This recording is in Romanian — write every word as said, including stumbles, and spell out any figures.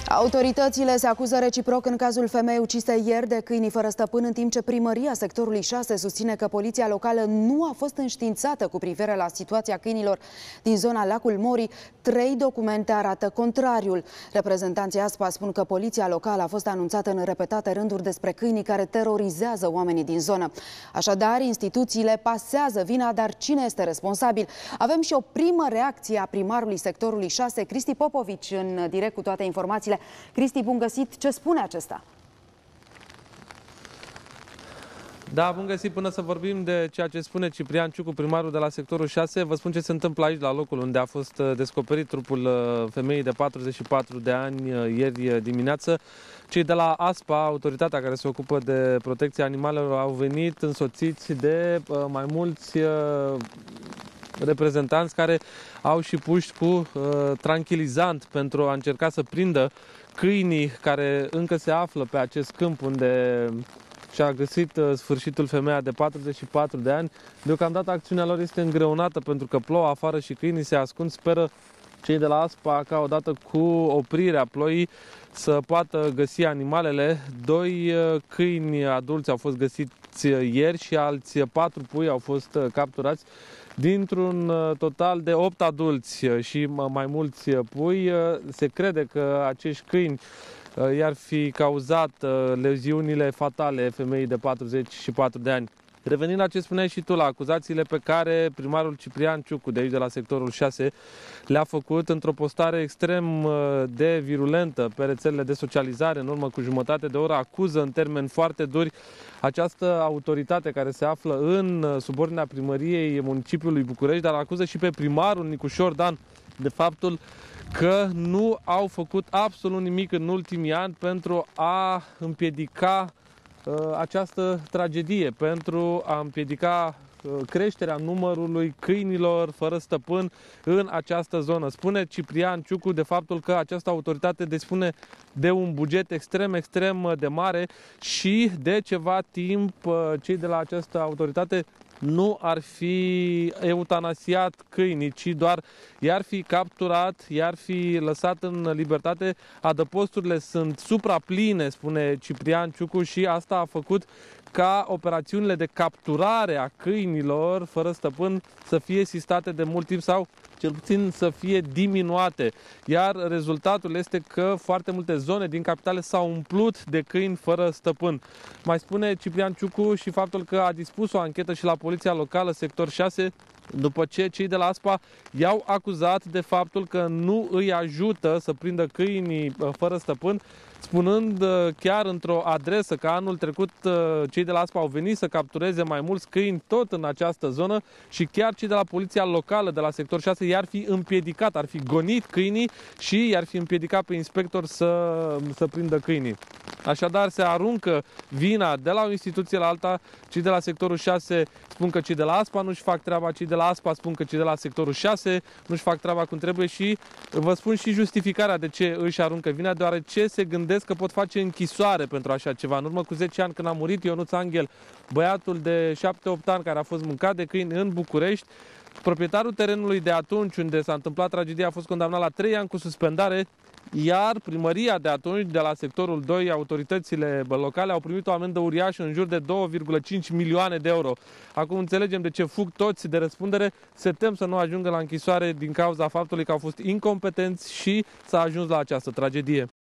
Autoritățile se acuză reciproc în cazul femeii ucise ieri de câinii fără stăpân, în timp ce primăria sectorului șase susține că poliția locală nu a fost înștiințată cu privire la situația câinilor din zona Lacul Morii. Trei documente arată contrariul. Reprezentanții A S P A spun că poliția locală a fost anunțată în repetate rânduri despre câinii care terorizează oamenii din zonă. Așadar, instituțiile pasează vina, dar cine este responsabil? Avem și o primă reacție a primarului sectorului șase, Cristi Popovici, în direct cu toate informațiile. Cristi, bun găsit! Ce spune acesta? Da, bun găsit! Până să vorbim de ceea ce spune Ciprian Ciucu, primarul de la sectorul șase, vă spun ce se întâmplă aici, la locul unde a fost descoperit trupul femeii de patruzeci și patru de ani ieri dimineață. Cei de la A S P A, autoritatea care se ocupă de protecția animalelor, au venit însoțiți de mai mulți reprezentanți care au și puști cu uh, tranquilizant pentru a încerca să prindă câinii care încă se află pe acest câmp unde și-a găsit uh, sfârșitul femeia de patruzeci și patru de ani. Deocamdată acțiunea lor este îngreunată pentru că plouă afară și câinii se ascund. Speră cei de la A S P A ca odată cu oprirea ploii să poată găsi animalele. Doi uh, câini adulți au fost găsiți ieri și alți patru pui au fost uh, capturați. Dintr-un total de opt adulți și mai mulți pui, se crede că acești câini i-ar fi cauzat leziunile fatale femeii de patruzeci și patru de ani. Revenind la ce spuneai și tu, la acuzațiile pe care primarul Ciprian Ciucu de aici, de la sectorul șase, le-a făcut într-o postare extrem de virulentă pe rețelele de socializare, în urmă cu jumătate de oră, acuză în termeni foarte duri această autoritate care se află în subordinea primăriei municipiului București, dar acuză și pe primarul Nicușor Dan de faptul că nu au făcut absolut nimic în ultimii ani pentru a împiedica această tragedie, pentru a împiedica creșterea numărului câinilor fără stăpân în această zonă. Spune Ciprian Ciucu de faptul că această autoritate dispune de un buget extrem, extrem de mare și de ceva timp cei de la această autoritate nu ar fi eutanasiat câinii, ci doar i-ar fi capturat, i-ar fi lăsat în libertate. Adăposturile sunt suprapline, spune Ciprian Ciucu, și asta a făcut ca operațiunile de capturare a câinilor fără stăpân să fie sistate de mult timp sau cel puțin să fie diminuate. Iar rezultatul este că foarte multe zone din capitale s-au umplut de câini fără stăpân. Mai spune Ciprian Ciucu și faptul că a dispus o anchetă și la Poliția Locală, sector șase, după ce cei de la A S P A i-au acuzat de faptul că nu îi ajută să prindă câinii fără stăpân, spunând chiar într-o adresă că anul trecut cei de la A S P A au venit să captureze mai mulți câini tot în această zonă și chiar cei de la Poliția Locală de la sector șase i-ar fi împiedicat, ar fi gonit câinii și i-ar fi împiedicat pe inspector să, să prindă câinii. Așadar, se aruncă vina de la o instituție la alta. Cei de la sectorul șase spun că cei de la A S P A nu-și fac treaba, cei de la A S P A spun că cei de la sectorul șase nu-și fac treaba cum trebuie și vă spun și justificarea de ce își aruncă vina, deoarece se gândesc că pot face închisoare pentru așa ceva. În urmă cu zece ani, când a murit Ionuț Anghel, băiatul de șapte opt ani care a fost mâncat de câini în București, proprietarul terenului de atunci unde s-a întâmplat tragedia a fost condamnat la trei ani cu suspendare, iar primăria de atunci, de la sectorul doi, autoritățile locale au primit o amendă uriașă în jur de două virgulă cinci milioane de euro. Acum înțelegem de ce fug toți de răspundere, se tem să nu ajungă la închisoare din cauza faptului că au fost incompetenți și s-a ajuns la această tragedie.